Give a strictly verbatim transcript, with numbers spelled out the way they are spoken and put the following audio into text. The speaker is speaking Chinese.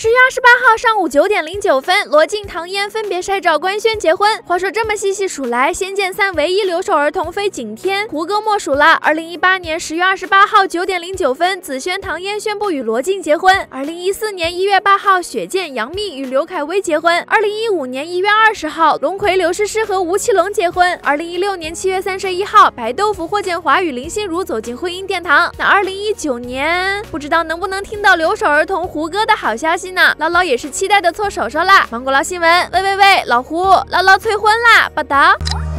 十月二十八号上午九点零九分，罗晋、唐嫣分别晒照官宣结婚。话说这么细细数来，《仙剑三》唯一留守儿童非景天、胡歌莫属了。二零一八年十月二十八号九点零九分，紫萱、唐嫣宣布与罗晋结婚。二零一四年一月八号，雪见、杨幂与刘恺威结婚。二零一五年一月二十号，龙葵、刘诗诗和吴奇隆结婚。二零一六年七月三十一号，白豆腐、霍建华与林心如走进婚姻殿堂。那二零一九年，不知道能不能听到留守儿童胡歌的好消息呢？唠唠也是期待的搓手手啦。芒果捞新闻，喂喂喂，老胡，唠唠催婚啦！报道。